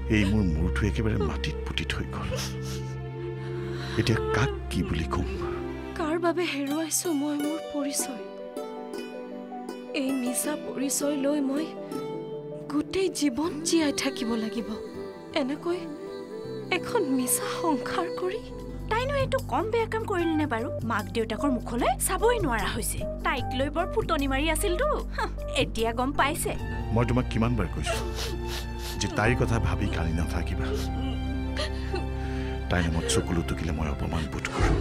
এই মোৰ মূৰটো একেবাৰে মাটিত পুতি থৈ গ'ল। এতিয়া কাক কি বুলি কম? কাৰ বাবে হেৰুৱাইছো মই মোৰ পৰিচয়? এই মিছা পৰিচয় লৈ মই গোটেই জীৱন জীয়াই থাকিব লাগিব এনেকৈ এখন মিছা সংসাৰ কৰি? তাইনো এইটো কম বেয়া কাম কৰিল নে বাৰু? মাক দেউতাকৰ মুখলৈ চাবই নোৱাৰা হৈছে। তাইক লৈ বৰ ফুটনি মাৰি আছিলতো, এতিয়া গম পাইছে। মই তোমাক কিমানবাৰ কৈছো যে তাইৰ কথা ভাবি কালি নাথাকিবা। তাইৰ নামত চকুলো টুকিলে মই অপমান বোধ কৰোঁ।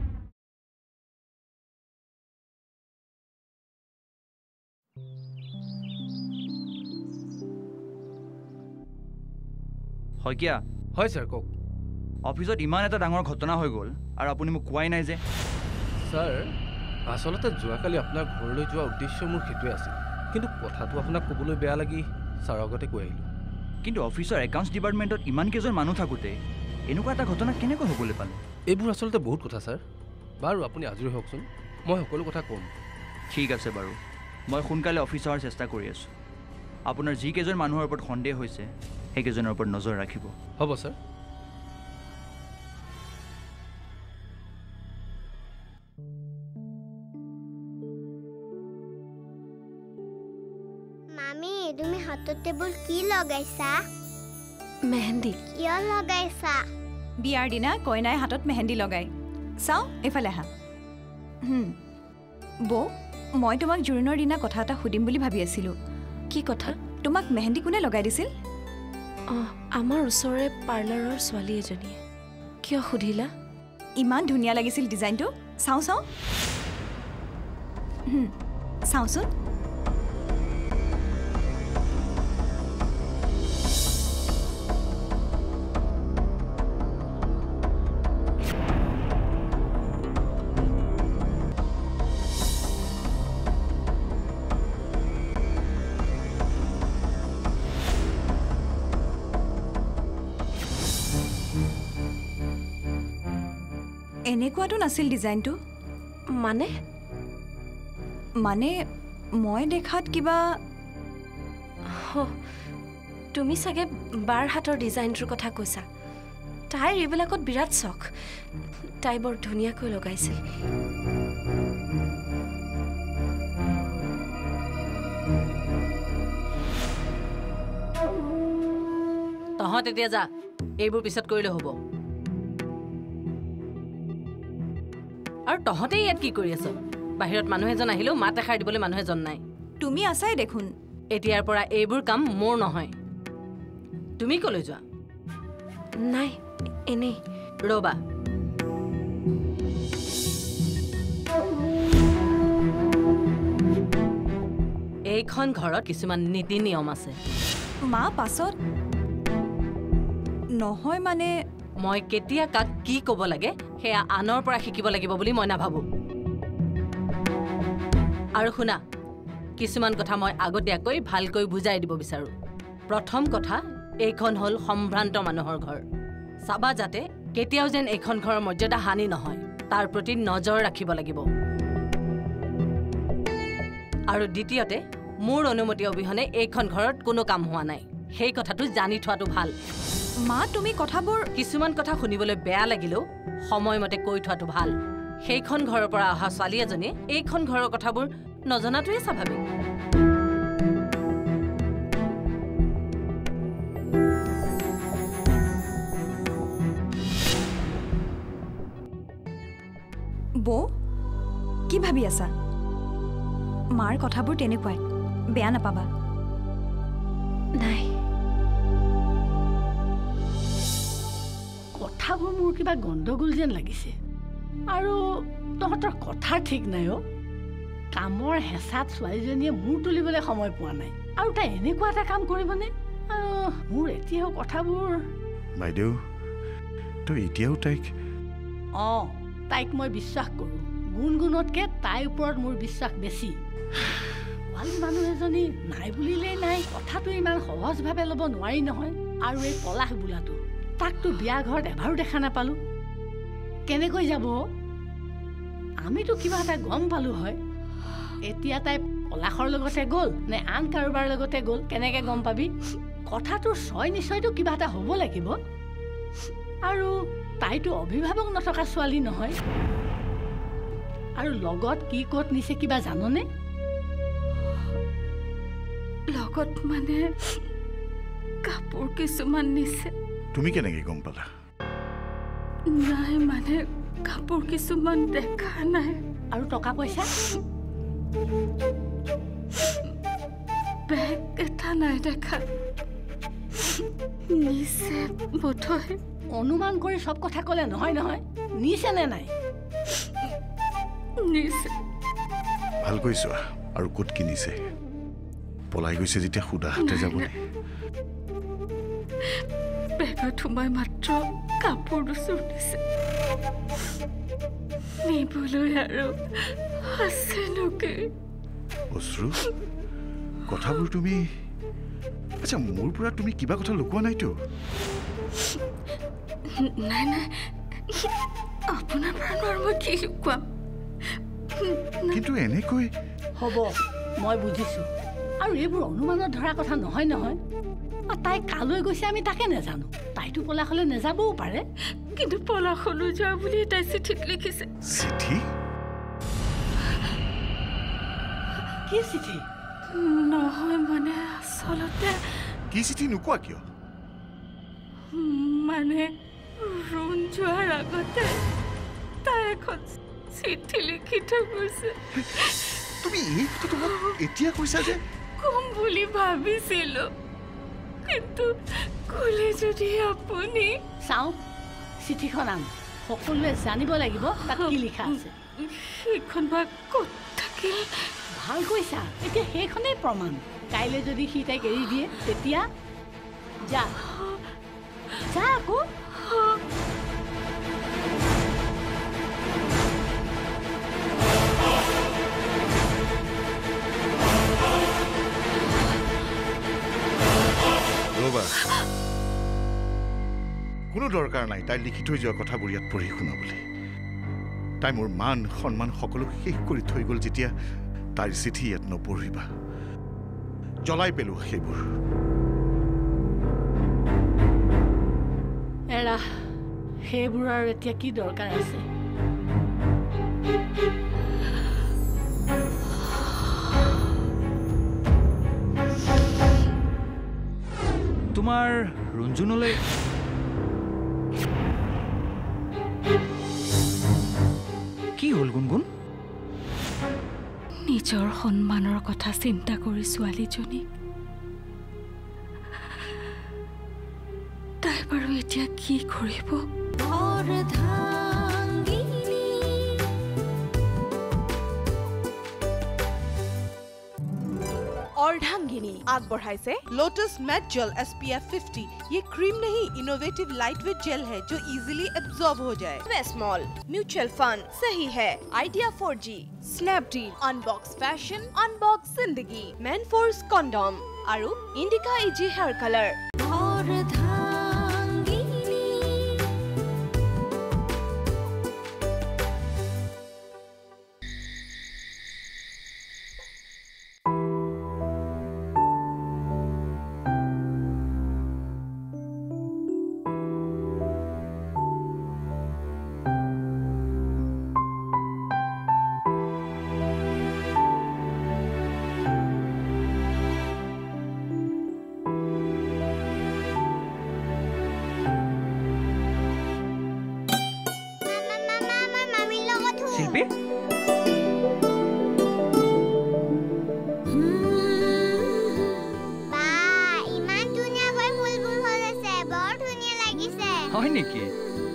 শইকীয়া। হয় ছাৰ, কওক। অফিচত ইমান এটা ডাঙৰ ঘটনা হৈ গ'ল আৰু আপুনি মোক কোৱাই নাই যে? ছাৰ, আচলতে যোৱাকালি আপোনাৰ ঘৰলৈ যোৱা উদ্দেশ্য মোৰ সেইটোৱে আছিল, কিন্তু কথাটো আপোনাক ক'বলৈ বেয়া লাগি ছাৰৰ আগতে কৈ আহিলোঁ। কিন্তু অফিচৰ একাউণ্টছ ডিপাৰ্টমেণ্টত ইমান কেইজন মানুহ থাকোঁতে এনেকুৱা এটা ঘটনা কেনেকৈ হ'বলৈ পালে? এইবোৰ আচলতে বহুত কথা ছাৰ। বাৰু আপুনি আজৰি হওকচোন, মই সকলো কথা ক'ম। ঠিক আছে বাৰু, মই সোনকালে অফিচ অহাৰ চেষ্টা কৰি আছোঁ। আপোনাৰ যিকেইজন মানুহৰ ওপৰত সন্দেহ হৈছে সেইকেইজনৰ ওপৰত নজৰ ৰাখিব। হ'ব ছাৰ। মামি, তুমি হাতত টেবুল কি লগাইছা? মেহেন্দি। কিয় লগাইছা? বিয়াৰ দিনা কইনাই হাতত মেহেন্দি লগাই। চাওঁ এইফালে আহা। বৌ, মই তোমাক জোৰোণৰ দিনা কথা এটা সুধিম বুলি ভাবি আছিলোঁ। কি কথা? তোমাক মেহেন্দি কোনে লগাই দিছিল? আমাৰ ওচৰৰে পাৰ্লাৰৰ ছোৱালী এজনীয়ে। কিয় সুধিলা? ইমান ধুনীয়া লাগিছিল ডিজাইনটো। চাওঁ চাওঁচোন। এনেকুৱাটো নাছিল ডিজাইনটো। মানে মই দেখাত কিবা। তুমি চাগে বাৰ হাতৰ ডিজাইনটোৰ কথা কৈছা। তাইৰ এইবিলাকত বিৰাট চখ। তাই বৰ ধুনীয়াকৈ লগাইছিল। তহঁত এতিয়া যা, এইবোৰ পিছত কৰিলে হ'ব। আৰু তহঁতে ইয়াত কি কৰি আছ? বাহিৰত মানুহ এজন আহিলেও মাত এষাৰ দিবলৈ মানুহ এজন নাই। তুমি আছাই দেখোন। এতিয়াৰ পৰা এইবোৰ কাম মোৰ নহয়। তুমি কলৈ যোৱা? নাই, এনেই। ৰবা, এইখন ঘৰত কিছুমান নীতি নিয়ম আছে। মা পাছত নহয় মানে মই কেতিয়া কাক কি ক'ব লাগে সেয়া আনৰ পৰা শিকিব লাগিব বুলি মই নাভাবোঁ। আৰু শুনা, কিছুমান কথা মই আগতীয়াকৈ ভালকৈ বুজাই দিব বিচাৰোঁ। প্ৰথম কথা, এইখন হ'ল সম্ভ্ৰান্ত মানুহৰ ঘৰ। চাবা যাতে কেতিয়াও যেন এইখন ঘৰৰ মৰ্যাদা হানি নহয়, তাৰ প্ৰতি নজৰ ৰাখিব লাগিব। আৰু দ্বিতীয়তে, মোৰ অনুমতি অবিহনে এইখন ঘৰত কোনো কাম হোৱা নাই, সেই কথাটো জানি থোৱাটো ভাল। মা, তুমি কথাবোৰ কিছুমান কথা শুনিবলৈ বেয়া লাগিলেও সময়মতে কৈ থোৱাটো ভাল। সেইখন ঘৰৰ পৰা অহা ছোৱালী এজনীয়ে এইখন ঘৰৰ কথাবোৰ নজনাটোৱে স্বাভাৱিক। বৌ, কি ভাবি আছা? মাৰ কথাবোৰ তেনেকুৱাই, বেয়া নাপাবা। নাই, কথাবোৰ মোৰ কিবা গণ্ডগোল যেন লাগিছে। আৰু তহঁতৰ কথা ঠিক নাই অ'। কামৰ হেঁচাত ছোৱালীজনীয়ে মূৰ তুলিবলৈ সময় পোৱা নাই, আৰু তাই এনেকুৱা এটা কাম কৰিবনে? মোৰ এতিয়াও কথাবোৰ। বাইদেউ, তই এতিয়াও তাইক? তাইক মই বিশ্বাস কৰোঁ। গুণগুণতকৈ তাইৰ ওপৰত মোৰ বিশ্বাস বেছি। ছোৱালী মানুহ এজনী নাই বুলিলেই নাই, কথাটো ইমান সহজভাৱে ল'ব নোৱাৰি নহয়। আৰু এই পলাশ বোলাটো, তাকতো বিয়া ঘৰত এবাৰো দেখা নাপালোঁ। কেনেকৈ যাব? আমিতো কিবা এটা গম পালোঁ হয়। এতিয়া তাই পলাশৰ লগতে গ'ল নে আন কাৰোবাৰ লগতে গ'ল, কেনেকৈ গম পাবি? কথাটোৰ ছয় নিশ্চয়তো কিবা এটা হ'ব লাগিব আৰু তাইতো অভিভাৱক নথকা ছোৱালী নহয় আৰু লগত কি ক'ত নিছে কিবা জাননে লগত মানে কাপোৰ কিছুমান নিছে তুমি কেনেকৈ গম পালা নাই মানে কাপোৰ কিছুমান দেখা নাই আৰু টকা পইচা বেগ এটা নাই দেখা নিছে বোধহয় অনুমান কৰি সব কথা ক'লে নহয় নহয় নিছে নে নাই নিছে ভালকৈ চোৱা আৰু ক'ত কিনিছে পলাই গৈছে যেতিয়া সুদা হাতে যাবনে বেগত সোমাই মাত্ৰ কাপোৰ দুযোৰ দিছে নিবলৈ আৰু আছে লোকে অশ্ৰু কথাবোৰ তুমি আচ্ছা মোৰ পৰা তুমি কিবা কথা লুকোৱা নাইতো নাই নাই আপোনাৰ পৰা নোৱাৰো মই কি লুকুৱাম কিন্তু এনেকৈ হ'ব মই বুজিছোঁ আৰু এইবোৰ অনুমানত ধৰা কথা নহয় নহয় তাই কালৈ গৈছে আমি তাকে নাজানো তাইতো পলাশলৈ নাযাবও পাৰে কিন্তু পলাশলৈ যোৱা বুলি তাই চিঠিত লিখিছে চিঠি কি চিঠি নহয় মানে আচলতে কি চিঠি নোকোৱা কিয় মানে ৰুণ যোৱাৰ আগতে তাই এখন চিঠি লিখি থৈ গৈছে তুমি এই কথাটো মোক এতিয়া কৈছা যে কম বুলি ভাবিছিলো কিন্তু ক'লে যদি আপুনি চাওঁ চিঠিখন আন সকলোৱে জানিব লাগিব তাত কি লিখা আছে সেইখন বা ক'ত থাকিল ভাল কৈছা এতিয়া সেইখনেই প্ৰমাণ কাইলৈ যদি সি তাইক এৰি দিয়ে তেতিয়া যা যা আকৌ ৰবা কোনো দৰকাৰ নাই তাই লিখি থৈ যোৱা কথাবোৰ ইয়াত পঢ়ি শুনাবলৈ তাই মোৰ মান সন্মান সকলো শেষ কৰি থৈ গ'ল যেতিয়া তাইৰ চিঠি ইয়াত নপঢ়িবা জ্বলাই পেলো সেইবোৰ এৰা সেইবোৰ আৰু এতিয়া কি দৰকাৰ আছে তোমাৰ ৰঞ্জুনলৈ কি হ'ল গুণগুণ নিজৰ সন্মানৰ কথা চিন্তা কৰি ছোৱালীজনী তাই বাৰু এতিয়া কি কৰিব अर्धांगिनी आगबढ़ाइसे लोटस मैट जेल SPF 50। ये क्रीम नहीं इनोवेटिव लाइटवेट जेल है जो इजीली एब्जॉर्ब हो जाए। स्मॉल म्यूचुअल फंड सही है Idea 4G Snapdeal unbox fashion unbox जिंदगी मैन फोर्स कंडोम आरु इंडिका इजी हेयर कलर শিল্পী হয় নেকি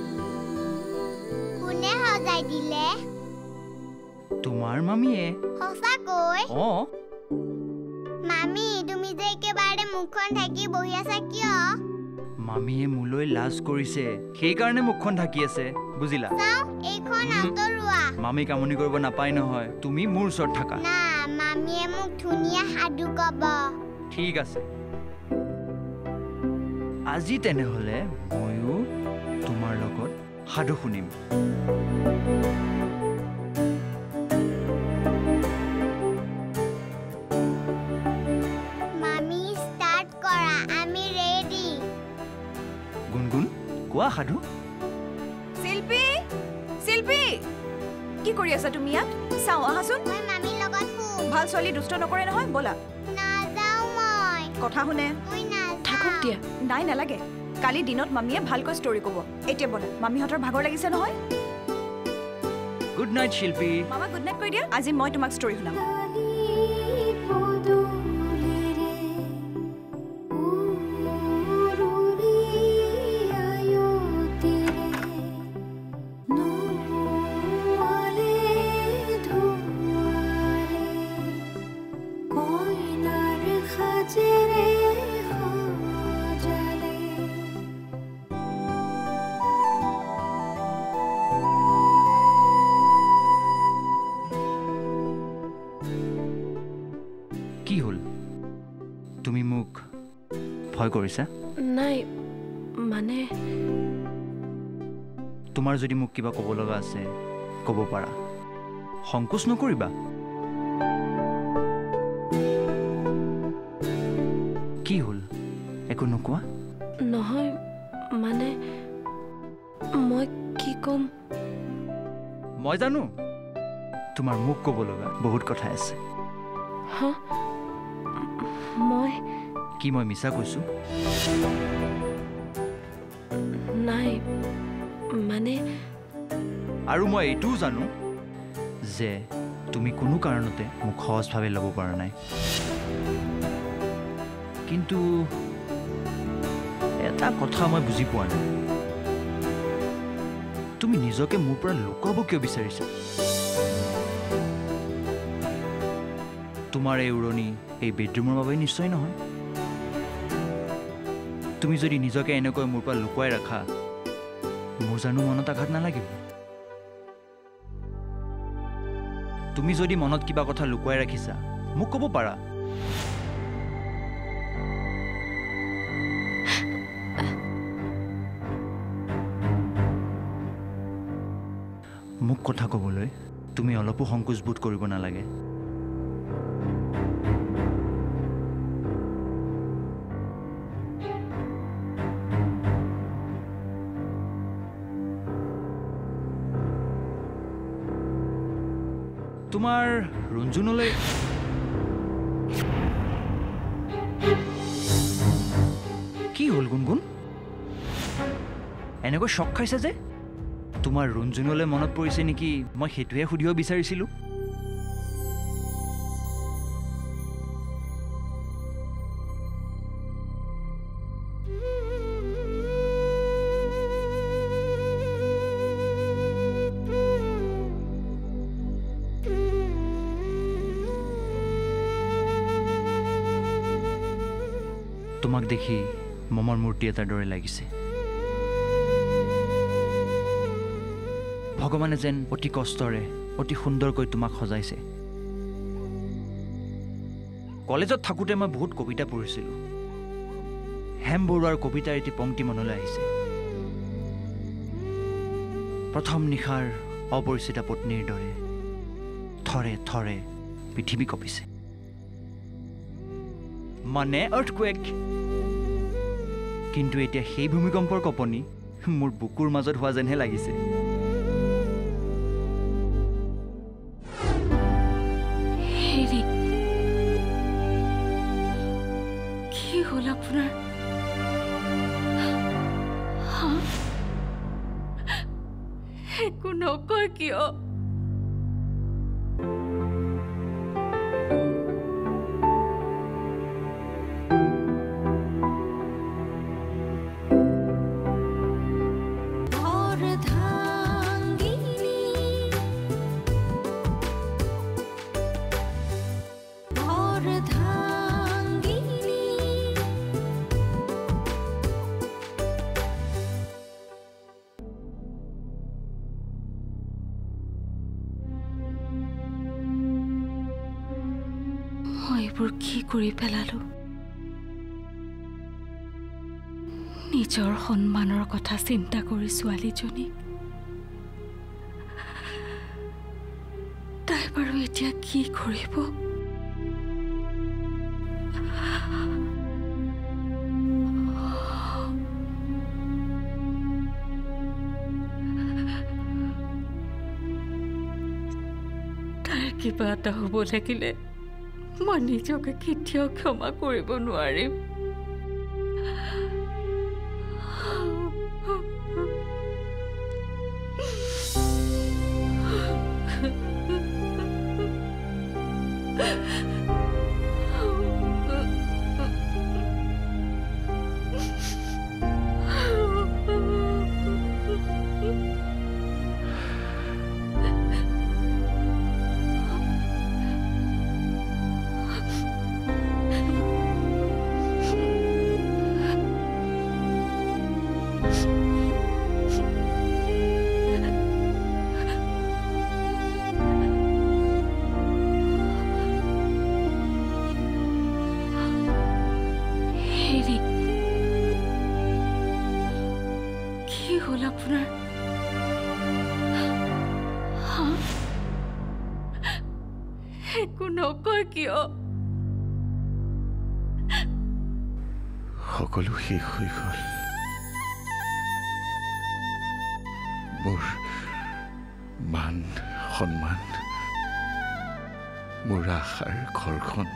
কোনে সজাই দিলে তোমাৰ মামীয়ে সঁচাকৈ অ মামী তুমি যে একেবাৰে মুখখন ঢাকি বহি আছা কিয় মামীয়ে মোলৈ লাজ কৰিছে সেইকাৰণে মুখখন ঢাকি আছে বুজিলা চাও এইখন আঁতৰোৱা মামী কামনি কৰিব নাপায় নহয় তুমি মোৰ ওচৰত থাকা না মামীয়ে মোক ধুনীয়া সাধু ক'ব ঠিক আছে আজি তেনেহ'লে ময়ো তোমাৰ লগত সাধু শুনিম মামী ষ্টাৰ্ট কৰা আমি কোৱা সাধু শিল্পী শিল্পী কি কৰি আছা তুমি ইয়াত চাও আহাচোন মই মামীৰ লগত শুম ভাল ছোৱালী দুষ্ট নকৰে নহয় ব'লা নাযাওঁ মই কথা শুনে মই থাকক নাযাওঁ দিয়া নাই নালাগে কালি দিনত মামীয়ে ভালকৈ ষ্টৰী ক'ব এতিয়া ব'লা মামীহঁতৰ ভাগৰ লাগিছে নহয় গুড নাইট শিল্পী মামা গুড নাইট কৈ দিয়া আজি মই তোমাক ষ্টৰী শুনাম কি হ'ল তুমি মোক ভয় কৰিছা নাই মানে তোমাৰ যদি মোক কিবা ক'ব লগা আছে ক'ব পাৰা সংকোচ নকৰিবা কি হ'ল একো নকোৱা নহয় মানে মই কি ক'ম মই জানো তোমাৰ মোক ক'ব লগা বহুত কথা আছে হা মই কি মই মিছা কৈছো নাই মানে আৰু মই এইটোও জানো যে তুমি কোনো কাৰণতে মোক সহজভাৱে ল'ব পৰা নাই কিন্তু এটা কথা মই বুজি পোৱা নাই তুমি নিজকে মোৰ পৰা লুকাব কিয় বিচাৰিছা তোমাৰ এই উৰণি এই বেডৰুমৰ বাবে নিশ্চয় নহয় তুমি যদি নিজকে এনেকৈ মোৰ পৰা লুকুৱাই ৰাখা মোৰ জানো মনত আঘাত নালাগিব তুমি যদি মনত কিবা কথা লুকুৱাই ৰাখিছা মোক ক'ব পাৰা মোক কথা ক'বলৈ তুমি অলপো সংকোচ বোধ কৰিব নালাগে তোমাৰ ৰঞ্জুনলৈ কি হ'ল গুণগুণ এনেকৈ শক খাইছে যে তোমাৰ ৰঞ্জুনলৈ মনত পৰিছে নেকি মই সেইটোহে সুধিব বিচাৰিছিলোঁ তোমাক দেখি মমৰ মূৰ্তি এটাৰ দৰে লাগিছে ভগৱানে যেন অতি কষ্টৰে অতি সুন্দৰকৈ তোমাক সজাইছে কলেজত থাকোঁতে মই বহুত কবিতা পঢ়িছিলোঁ হেম বৰুৱাৰ কবিতাৰ এটি পংক্তি মনলৈ আহিছে প্ৰথম নিশাৰ অপৰিচিতা পত্নীৰ দৰে থৰে থৰে পৃথিৱী কঁপিছে মানে আৰ্থকুৱেক কিন্তু এতিয়া সেই ভূমিকম্পৰ কঁপনি মোৰ বুকুৰ মাজত হোৱা যেনহে লাগিছে হেৰি কি হ'ল আপোনাৰ একো নকয় কিয় এইবোৰ কি কৰি পেলালো নিজৰ সন্মানৰ কথা চিন্তা কৰি ছোৱালীজনী তাই বাৰু এতিয়া কি কৰিব কিবা এটা হ'ব লাগিলে মই নিজকে কেতিয়াও ক্ষমা কৰিব নোৱাৰিম। একো নকয় কিয়? সকলো শেষ হৈ গ'ল। মোৰ মান সন্মান, মোৰ আশাৰ ঘৰখন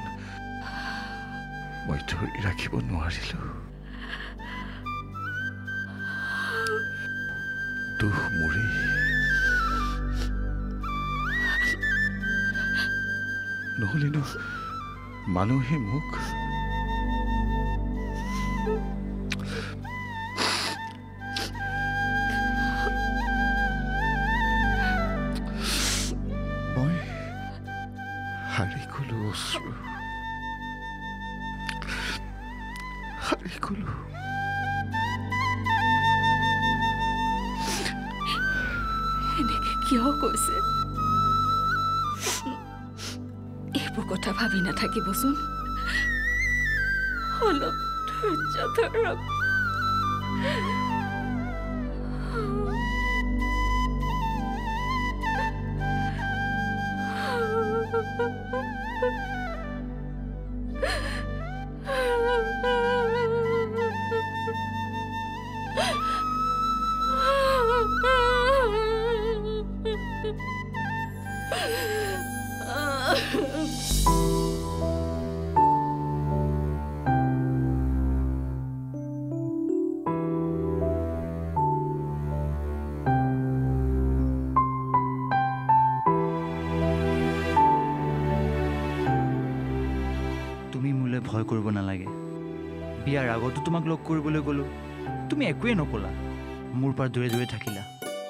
মই ধৰি ৰাখিব নোৱাৰিলোঁ। দুখ মোৰেই। নহ'লেনো মানুহে মোক মই হাৰি গ'লো অশ্ৰু, হাৰি গ'লো। এনেকে কিয় কৈছে? এইবোৰ কথা ভাবি নাথাকিবচোন, অলপ ধৈৰ্য ধৰক। ভয় কৰিব নালাগে। বিয়াৰ আগতো তোমাক লগ কৰিবলৈ গ'লো, তুমি একোৱেই নকলা, মোৰ পৰা দূৰে দূৰে থাকিলা।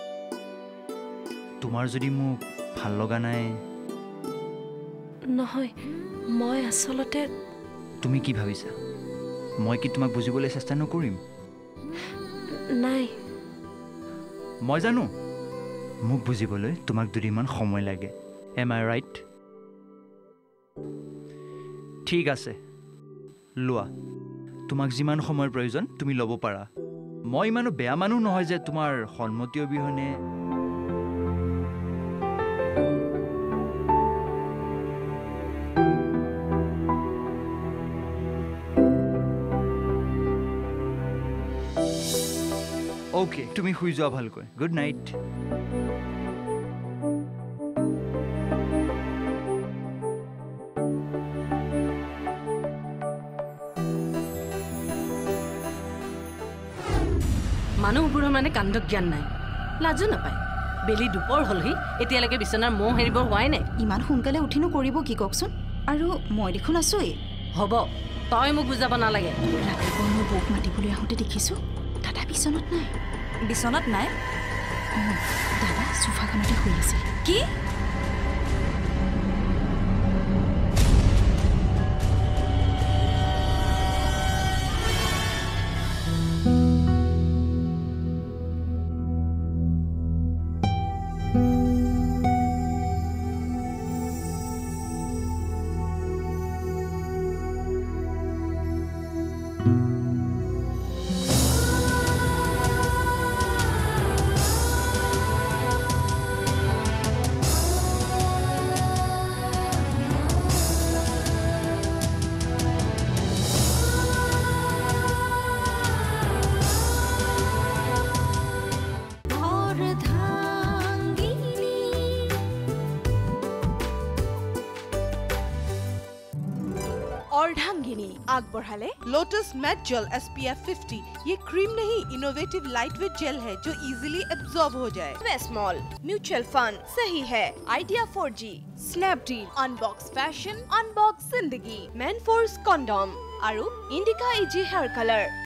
তোমাৰ যদি মোক ভাল লগা নাই? নহয়, মই আচলতে। তুমি কি ভাবিছা? মই কি তোমাক বুজিবলৈ চেষ্টা নকৰিম? নাই, মই জানো মোক বুজিবলৈ তোমাক দুদিনমান সময় লাগে। Am I right? ঠিক আছে, লোৱা। তোমাক যিমান সময়ৰ প্ৰয়োজন তুমি ল'ব পাৰা। মই ইমানো বেয়া মানুহ নহয় যে তোমাৰ সন্মতি অবিহনে অ'কে, তুমি শুই যোৱা ভালকৈ। Good night. মানুহবোৰৰ মানে কাণ্ড জ্ঞান নাই, লাজো নাপায়। বেলি দুপৰ হ'লহি, এতিয়ালৈকে বিচনাৰ মহ হেৰিব হোৱাই নাই। ইমান সোনকালে উঠিনো কৰিব কি কওকচোন? আৰু মই দেখোন আছোৱেই। হ'ব, তই মোক বুজাব নালাগে। ৰাতিপুৱা মই বৌক মাতিবলৈ আহোঁতে দেখিছোঁ দাদা বিচনাত নাই। বিচনাত নাই? অঁ, দাদা চোফাখনতে শুই আছিল। কি? आगबढ़ाले लोटस मैट जेल SPF 50। ये क्रीम नहीं, इनोवेटिव लाइटवेट जेल है जो इजीली एब्जॉर्ब हो जाए। स्मॉल म्यूचुअल फंड सही है। Idea 4G, Snapdeal, unbox fashion, unbox जिंदगी, मैनफोर्स कंडोम और इंडिका इजी हेयर कलर।